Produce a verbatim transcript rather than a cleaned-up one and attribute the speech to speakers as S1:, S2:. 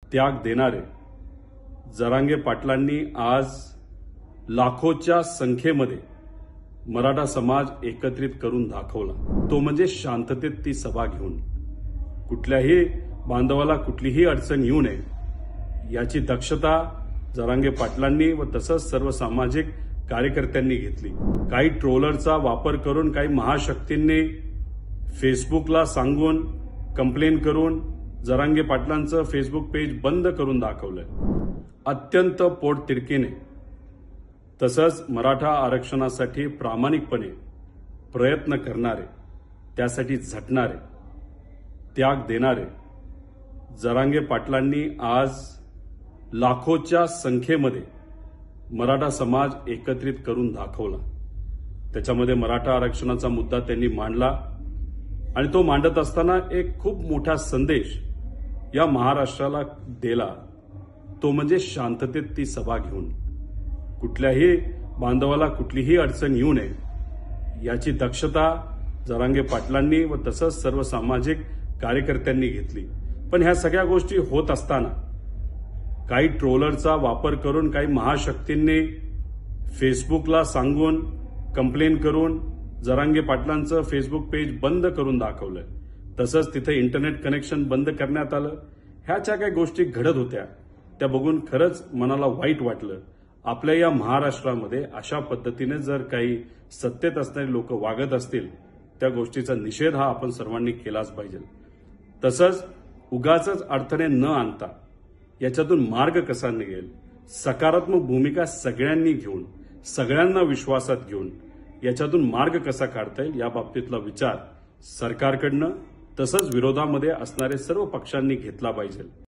S1: त्याग देणारे जरांगे पाटलांनी आज लाखोच्या संख्येमध्ये मराठा समाज एकत्रित करून दाखवला। तो म्हणजे शांततेत ती सभा घेऊन कुठल्याही बांधवाला कुठलीही अडचण येऊ नये याची दक्षता जरांगे पाटलांनी व तसंच सर्व सामाजिक कार्यकर्त्यांनी घेतली। काही ट्रोलरचा वापर करून काही महाशक्तींनी फेसबुकला सांगून कंप्लेन करून जरांगे पाटलांचं फेसबुक पेज बंद करून दाखवलंय। अत्यंत पोटतिडकीने तसंच मराठा आरक्षणासाठी प्रामाणिकपणे प्रयत्न करणारे, त्यासाठी झटणारे, त्याग देणारे जरांगे पाटलांनी आज लाखोच्या संख्येमध्ये मराठा समाज एकत्रित करून दाखवला। त्याच्यामध्ये मराठा आरक्षणाचा मुद्दा त्यांनी मांडला आणि तो मांडत असताना एक खूप मोठा संदेश या महाराष्ट्राला दिला, तो म्हणजे शांततेत ती सभा घेऊन कुठल्याही बांधवाला कुठलीही अडचण येऊ नये याची दक्षता जरांगे पाटलांनी व तसंच सर्व सामाजिक कार्यकर्त्यांनी घेतली। पण ह्या सगळ्या गोष्टी होत असताना काही ट्रोलरचा वापर करून काही महाशक्तींनी फेसबुकला सांगून कंप्लेन करून जरांगे पाटलांचं फेसबुक पेज बंद करून दाखवलंय। तसंच तिथे इंटरनेट कनेक्शन बंद करण्यात आलं। ह्या ज्या काही गोष्टी घडत होत्या त्या बघून खरंच मनाला वाईट वाटलं। आपल्या या महाराष्ट्रामध्ये अशा पद्धतीने जर काही सत्तेत असणारे लोक वागत असतील त्या गोष्टीचा निषेध हा आपण सर्वांनी केलाच पाहिजे। तसंच उगाच अडथळे न आणता याच्यातून मार्ग कसा निघेल, सकारात्मक भूमिका सगळ्यांनी घेऊन सगळ्यांना विश्वासात घेऊन याच्यातून मार्ग कसा काढता येईल या बाबतीतला विचार सरकारकडनं तसंच विरोधामध्ये असणारे सर्व पक्षांनी घेतला पाहिजे।